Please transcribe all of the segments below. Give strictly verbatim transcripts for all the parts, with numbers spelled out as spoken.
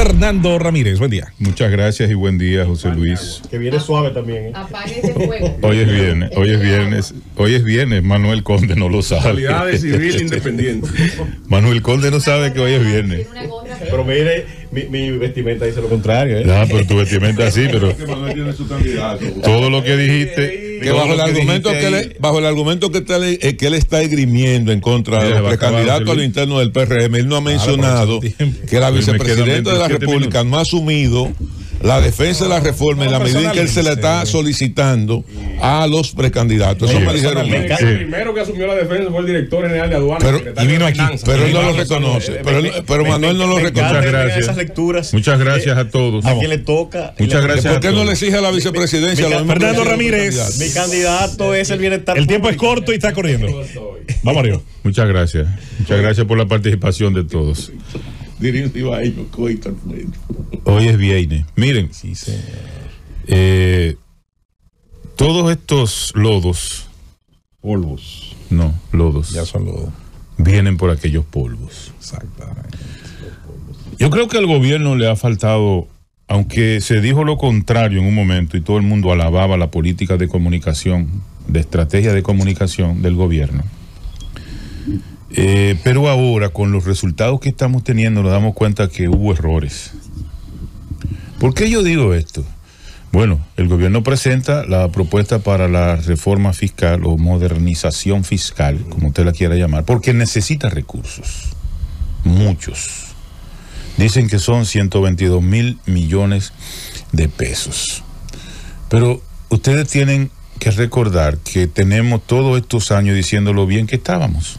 Fernando Ramírez. Buen día. Muchas gracias y buen día, José Luis. Que viene suave también. ¿eh? Apague ese fuego. Hoy es viernes, hoy es viernes, hoy es viernes. Manuel Conde no lo sabe. Calidades civil independiente. Manuel Conde no sabe que hoy es viernes. Pero mire, mi, mi vestimenta dice lo contrario. ¿eh? Ya, pero tu vestimenta sí, pero todo lo que dijiste. Que bajo el argumento que le, bajo el argumento que, está, eh, que él está esgrimiendo en contra de los precandidatos al interno del P R M, él no ha mencionado que la vicepresidenta de la República no ha asumido la defensa de la reforma en la medida en que él se le está solicitando a los precandidatos. Eso me dijeron. El Sí. primero que asumió la defensa fue el director general de aduanas. Pero, y vino aquí, pero él no lo reconoce. Pero, él, pero Manuel no lo reconoce. Muchas gracias. Esas lecturas. Muchas gracias a todos. A quien le toca. Muchas gracias. ¿Por qué no le exige a la vicepresidencia? Mi, mi, Fernando Ramírez. Mi candidato es el bienestar. El tiempo es corto y está corriendo. Vamos arriba. Muchas gracias. Muchas gracias por la participación de todos. Hoy es viernes. Miren, eh, todos estos lodos, Polvos. no, lodos, Ya son los. vienen por aquellos polvos. Exactamente. Yo creo que al gobierno le ha faltado, aunque se dijo lo contrario en un momento y todo el mundo alababa la política de comunicación, de estrategia de comunicación del gobierno. Eh, pero ahora, con los resultados que estamos teniendo, nos damos cuenta que hubo errores. ¿Por qué yo digo esto? Bueno, el gobierno presenta la propuesta para la reforma fiscal o modernización fiscal, como usted la quiera llamar, porque necesita recursos, muchos. Dicen que son ciento veintidós mil millones de pesos. Pero ustedes tienen que recordar que tenemos todos estos años diciendo lo bien que estábamos.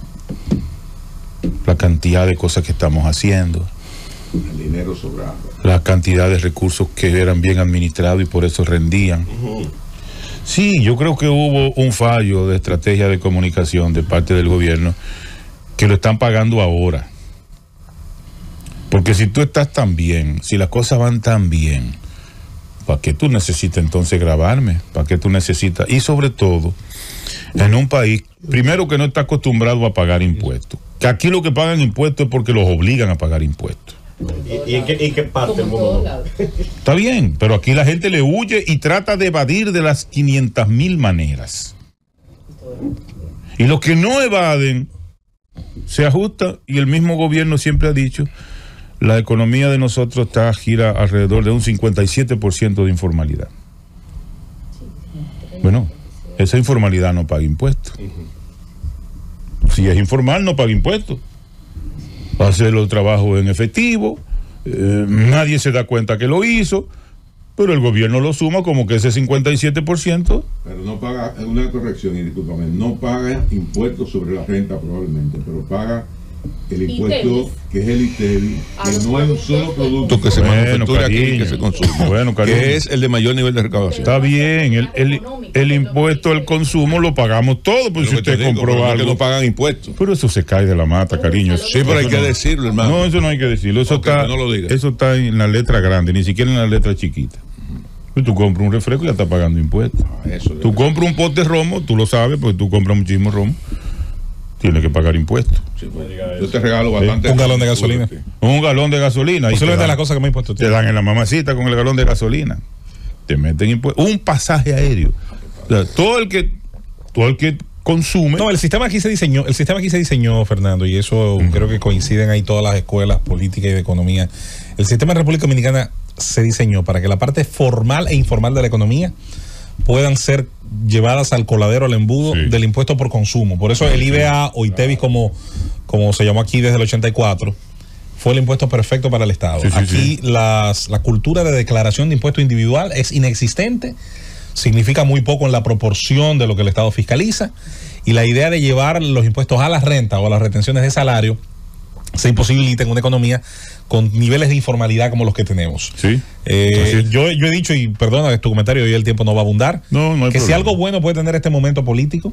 La cantidad de cosas que estamos haciendo. El dinero sobrando. La cantidad de recursos que eran bien administrados y por eso rendían. Uh-huh. Sí, yo creo que hubo un fallo de estrategia de comunicación de parte del gobierno que lo están pagando ahora. Porque si tú estás tan bien, si las cosas van tan bien, ¿para qué tú necesitas entonces grabarme? ¿Para qué tú necesitas? Y sobre todo, en un país, primero que no está acostumbrado a pagar impuestos. Que aquí lo que pagan impuestos es porque los obligan a pagar impuestos. ¿Y, y, en, qué, ¿Y qué parte del mundo? Está bien, pero aquí la gente le huye y trata de evadir de las quinientas mil maneras. Y los que no evaden, se ajustan, y el mismo gobierno siempre ha dicho, la economía de nosotros está gira alrededor de un cincuenta y siete por ciento de informalidad. Bueno, esa informalidad no paga impuestos. Si es informal, no paga impuestos. Hace los trabajos en efectivo, eh, nadie se da cuenta que lo hizo, pero el gobierno lo suma como que ese cincuenta y siete por ciento. Pero no paga, es una corrección, y discúlpame, no paga impuestos sobre la renta probablemente, pero paga el impuesto que es el ITEVI, que no es un solo producto que se bueno, manufactura aquí y que se consume, bueno, que es el de mayor nivel de recaudación. Está bien, el, el, el impuesto al consumo lo pagamos todo, pues si usted compró algo. Que no pagan impuestos. Pero eso se cae de la mata, cariño. Sí, pero hay que decirlo, hermano. No, eso no hay que decirlo. Eso, okay, está, no lo diga. Eso está en la letra grande, ni siquiera en la letra chiquita. Pues tú compras un refresco y ya estás pagando impuestos. Ah, eso tú compras un pote de romo, tú lo sabes, porque tú compras muchísimo romo. Tienes que pagar impuestos. Sí, pues, yo te regalo bastante. Un galón de gasolina. Un galón de gasolina. Eso es de las cosas que me he impuesto. Te dan en la mamacita con el galón de gasolina. Te meten impuestos. Un pasaje aéreo. O sea, todo el que, todo el que consume. No, el sistema aquí se diseñó, el sistema aquí se diseñó, Fernando, y eso uh-huh. creo que coinciden ahí todas las escuelas políticas y de economía. El sistema de República Dominicana se diseñó para que la parte formal e informal de la economía puedan ser llevadas al coladero, al embudo sí. del impuesto por consumo. Por eso el I V A o ITEVI, como, como se llamó aquí desde el ochenta y cuatro, fue el impuesto perfecto para el Estado. Sí, sí, aquí sí. Las, la cultura de declaración de impuesto individual es inexistente, significa muy poco en la proporción de lo que el Estado fiscaliza, y la idea de llevar los impuestos a las rentas o a las retenciones de salario se imposibilita en una economía con niveles de informalidad como los que tenemos. Sí. Eh, yo, yo he dicho, y perdona tu comentario, hoy el tiempo no va a abundar, no, no hay que problema. Si algo bueno puede tener este momento político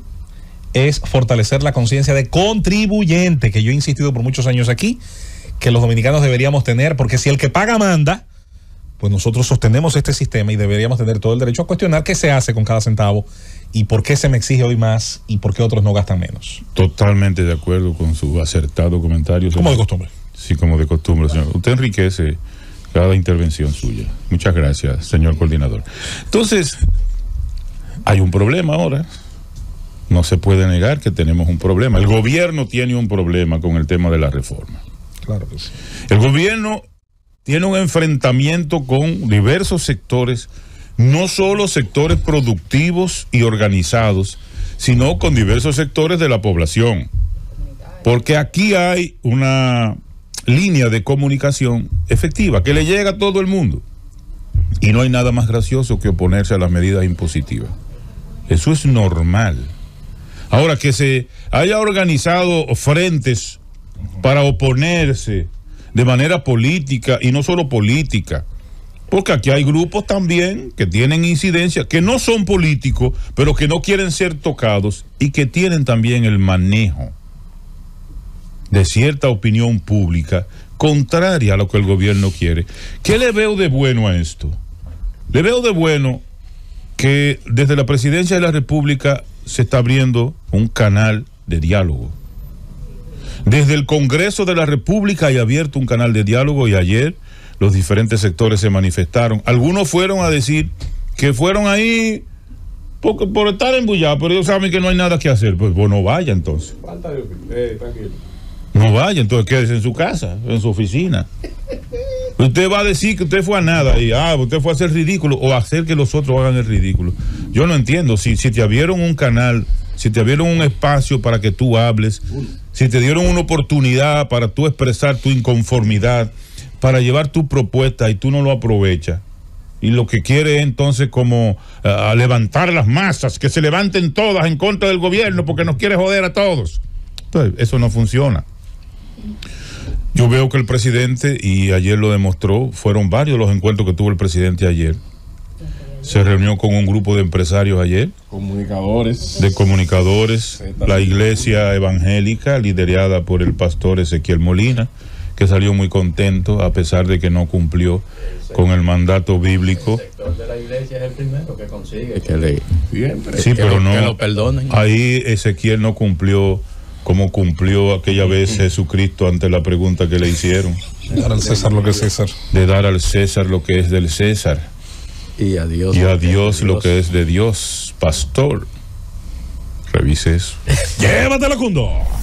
es fortalecer la conciencia de contribuyente, que yo he insistido por muchos años aquí, que los dominicanos deberíamos tener, porque si el que paga manda, pues nosotros sostenemos este sistema y deberíamos tener todo el derecho a cuestionar qué se hace con cada centavo y por qué se me exige hoy más y por qué otros no gastan menos. Totalmente de acuerdo con su acertado comentario. Como de costumbre. Sí, como de costumbre, señor. Usted enriquece cada intervención suya. Muchas gracias, señor coordinador. Entonces, hay un problema ahora. No se puede negar que tenemos un problema. El gobierno tiene un problema con el tema de la reforma. Claro que sí. El gobierno tiene un enfrentamiento con diversos sectores, no solo sectores productivos y organizados, sino con diversos sectores de la población. Porque aquí hay una línea de comunicación efectiva que le llega a todo el mundo. Y no hay nada más gracioso que oponerse a las medidas impositivas. Eso es normal. Ahora, que se haya organizado frentes para oponerse de manera política, y no solo política, porque aquí hay grupos también que tienen incidencia, que no son políticos, pero que no quieren ser tocados y que tienen también el manejo de cierta opinión pública contraria a lo que el gobierno quiere. ¿Qué le veo de bueno a esto? Le veo de bueno que desde la Presidencia de la República se está abriendo un canal de diálogo. Desde el Congreso de la República hay abierto un canal de diálogo, y ayer los diferentes sectores se manifestaron. Algunos fueron a decir que fueron ahí por, por estar embullados, pero ellos saben que no hay nada que hacer. Pues bueno, vaya entonces. Eh, tranquilo. No vaya, entonces quédese en su casa, en su oficina. Usted va a decir que usted fue a nada y ah, usted fue a hacer ridículo o a hacer que los otros hagan el ridículo. Yo no entiendo. Si, si te abrieron un canal, si te abrieron un espacio para que tú hables, si te dieron una oportunidad para tú expresar tu inconformidad, para llevar tu propuesta y tú no lo aprovechas, y lo que quiere es entonces como uh, levantar las masas, que se levanten todas en contra del gobierno porque nos quiere joder a todos. Entonces, eso no funciona. Yo veo que el presidente, y ayer lo demostró, fueron varios los encuentros que tuvo el presidente ayer. Se reunió con un grupo de empresarios ayer. Comunicadores. De comunicadores. La iglesia evangélica, liderada por el pastor Ezequiel Molina, que salió muy contento a pesar de que no cumplió con el mandato bíblico. El sector de la iglesia es el primero que consigue que le siempre, sí, pero no, que lo perdonen. Ahí Ezequiel no cumplió como cumplió aquella vez Jesucristo ante la pregunta que le hicieron. De dar al César lo que es César. De dar al César lo que es del César. Y a Dios, y a Dios lo que es de Dios. Pastor, revise eso. Llévatelo, Cundo.